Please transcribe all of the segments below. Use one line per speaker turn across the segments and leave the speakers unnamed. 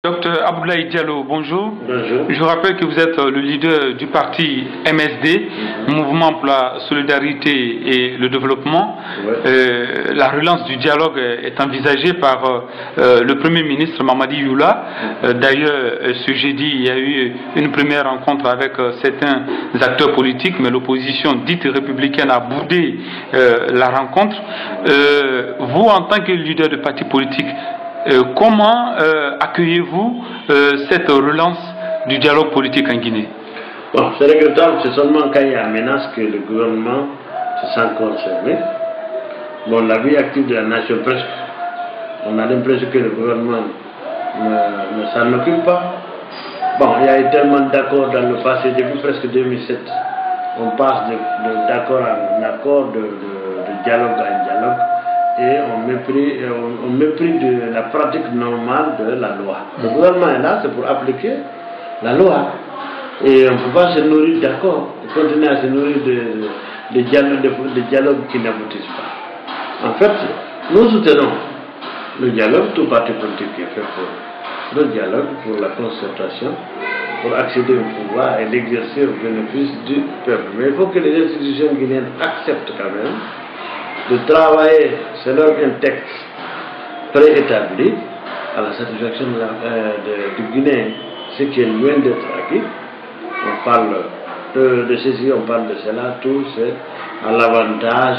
Docteur Abdoulaye Diallo, bonjour.
Bonjour.
Je vous rappelle que vous êtes le leader du parti MSD, Mouvement pour la solidarité et le développement.
Ouais.
La relance du dialogue est envisagée par le Premier ministre Mamadi Youla. D'ailleurs, ce jeudi, il y a eu une première rencontre avec certains acteurs politiques, mais l'opposition dite républicaine a boudé la rencontre. Vous, en tant que leader de parti politique, comment accueillez-vous cette relance du dialogue politique en Guinée?
Bon, c'est regrettable, c'est seulement quand il y a menace que le gouvernement se sent concerné. Bon, la vie active de la nation, presque, on a l'impression que le gouvernement ne s'en occupe pas. Bon, il y a eu tellement d'accords dans le passé, depuis presque 2007. On passe d'accord en accord, de dialogue en dialogue. Et on méprise de la pratique normale de la loi. Le gouvernement est là, c'est pour appliquer la loi. Et on ne peut pas se nourrir d'accords, continuer à se nourrir de dialogues qui n'aboutissent pas. En fait, nous soutenons le dialogue, tout parti politique qui est fait pour le dialogue, pour la concertation, pour accéder au pouvoir et l'exercer au bénéfice du peuple. Mais il faut que les institutions guinéennes acceptent quand même de travailler selon un texte préétabli à la satisfaction du Guinéen, ce qui est loin d'être acquis. On parle de ceci, on parle de cela, tout c'est à l'avantage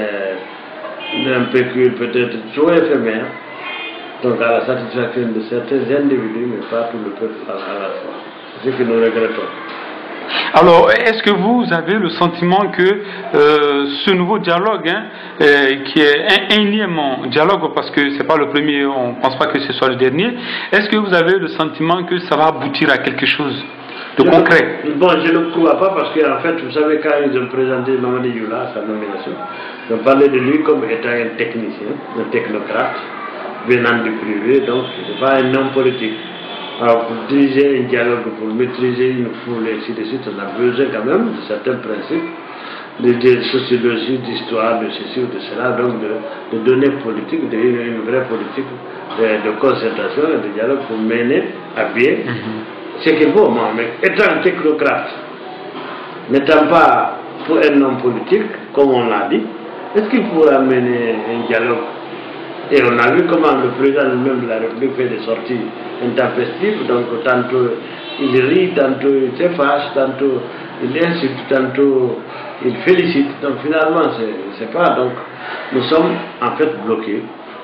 d'un pécule peut-être trop éphémère, donc à la satisfaction de certains individus, mais pas tout le peuple à la fois. C'est ce que nous regrettons.
Alors, est-ce que vous avez le sentiment que ce nouveau dialogue, qui est un énième dialogue, parce que ce n'est pas le premier, on ne pense pas que ce soit le dernier, est-ce que vous avez le sentiment que ça va aboutir à quelque chose de concret?
Bon, je ne le crois pas parce qu'en fait, vous savez, quand ils ont présenté Mamadi Youla, sa nomination, ils ont parlé de lui comme étant un technicien, un technocrate, venant du privé, donc ce n'est pas un homme politique. Alors pour diriger un dialogue, pour maîtriser une foule et ainsi de suite, on a besoin quand même de certains principes, de sociologie, d'histoire, de ceci ou de cela, donc de données politiques, une vraie politique de concertation et de dialogue pour mener à bien ce qu'il faut. Moi, mais étant technocrate, n'étant pas pour un homme politique, comme on l'a dit, est-ce qu'il pourra mener un dialogue? Et on a vu comment le président lui-même de la République fait des sorties intempestives, donc tantôt il rit, tantôt il se fâche, tantôt il insulte, tantôt il félicite. Donc finalement, c'est pas. Donc nous sommes en fait bloqués.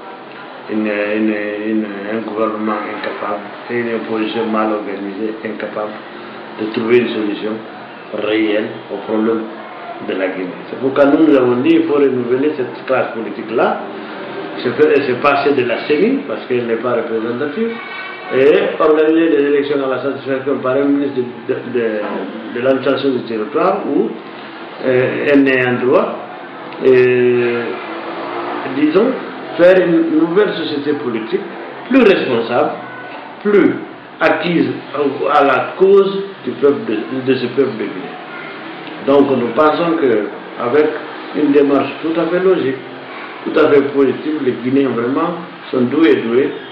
Un gouvernement incapable et une opposition mal organisée, incapable de trouver une solution réelle au problème de la Guinée. C'est pourquoi nous avons dit qu'il faut renouveler cette classe politique-là, se passer de la CENI, parce qu'elle n'est pas représentative, et organiser des élections à la satisfaction par un ministre de l'administration du territoire où elle n'est en droit, et disons, faire une nouvelle société politique plus responsable, plus acquise à la cause du peuple de ce peuple de Guinée. Donc nous pensons qu'avec une démarche tout à fait logique, tout à fait positif, les Guinéens vraiment sont doués.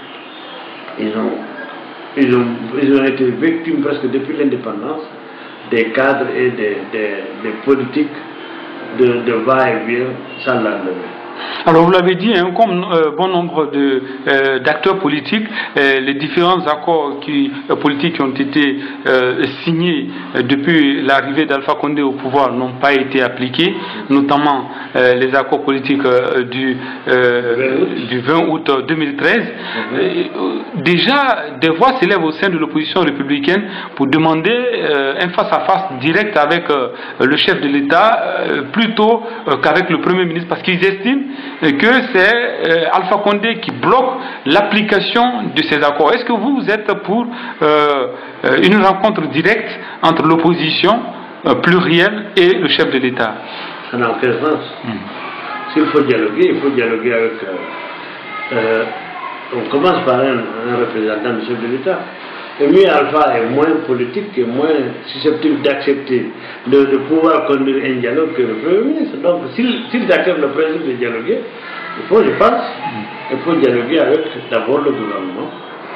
Ils ont été victimes presque depuis l'indépendance des cadres et des politiques de va-et-vient sans lendemain.
Alors vous l'avez dit, comme bon nombre d'acteurs politiques, les différents accords politiques qui ont été signés depuis l'arrivée d'Alpha Condé au pouvoir n'ont pas été appliqués, notamment les accords politiques du 20 août 2013. Déjà, des voix s'élèvent au sein de l'opposition républicaine pour demander un face-à-face direct avec le chef de l'État plutôt qu'avec le Premier ministre, parce qu'ils estiment que c'est Alpha Condé qui bloque l'application de ces accords. Est-ce que vous êtes pour une rencontre directe entre l'opposition plurielle et le chef de l'État?
Ça n'a aucun sens. S'il faut dialoguer, il faut dialoguer avec... on commence par un représentant du chef de l'État. Et mieux Alpha est moins politique et moins susceptible d'accepter de pouvoir conduire un dialogue que le Premier ministre. Donc s'ils acceptent le principe de dialoguer, il faut, je pense, il faut dialoguer avec d'abord le gouvernement,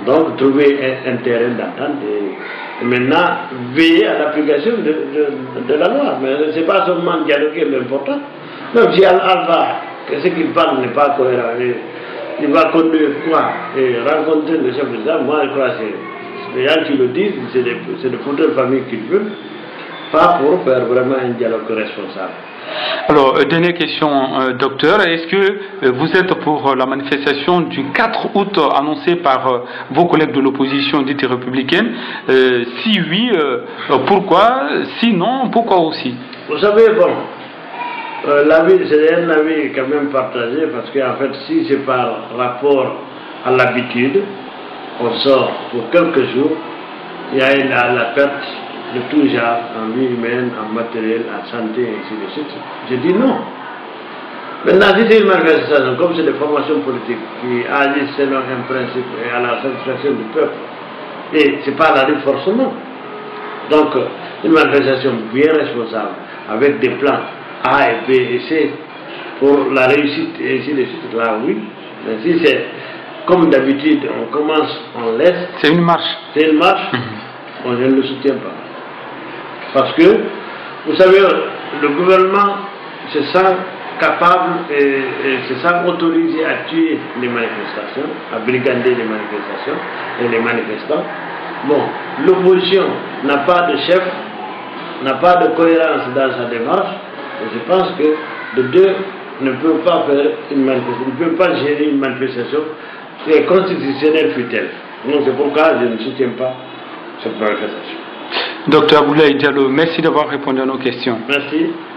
Donc trouver un terrain d'entente et maintenant veiller à l'application de la loi. Mais ce n'est pas seulement dialoguer l'important. Même si Alpha, ce qu'il parle n'est pas cohérent, il va conduire quoi et rencontrer le chef de l'État. Moi je crois que les gens qui le disent, c'est de foutre famille qu'ils veulent, pas pour faire vraiment un dialogue responsable.
Alors, dernière question, docteur. Est-ce que vous êtes pour la manifestation du 4 août annoncée par vos collègues de l'opposition dite républicaine? Si oui, pourquoi? Sinon, pourquoi aussi?
Vous savez, bon, c'est un avis quand même partagé parce qu'en fait, si c'est par rapport à l'habitude, on sort pour quelques jours, il y a la perte de tout genre, en vie humaine, en matériel, en santé, et ainsi de suite. Je dis non. Maintenant, si c'est une manifestation, comme c'est des formations politiques qui agissent selon un principe et à la satisfaction du peuple, et ce n'est pas la rue forcément. Donc, une manifestation bien responsable, avec des plans A et B et C, pour la réussite, et ainsi de suite, là oui. Mais si c'est comme d'habitude, on commence, on laisse.
C'est une marche.
C'est une marche, on ne le soutient pas. Parce que, vous savez, le gouvernement se sent capable et se sent autorisé à tuer les manifestations, à brigander les manifestations et les manifestants. Bon, l'opposition n'a pas de chef, n'a pas de cohérence dans sa démarche, et je pense que les deux ne peuvent pas faire une manifestation, ne peuvent pas gérer une manifestation constitutionnelle fut-elle. Donc c'est pourquoi je ne soutiens pas cette manifestation.
Docteur Abdoulaye Diallo, merci d'avoir répondu à nos questions.
Merci.